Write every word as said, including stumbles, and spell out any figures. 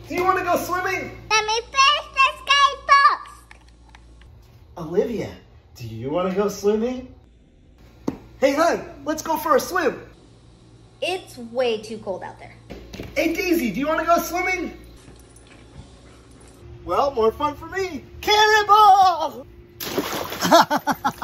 do you want to go swimming? Let me finish this guy's books. Olivia, do you want to go swimming? Hey, hon, let's go for a swim. It's way too cold out there. Hey, Daisy, do you want to go swimming? Well, more fun for me. Cannonball!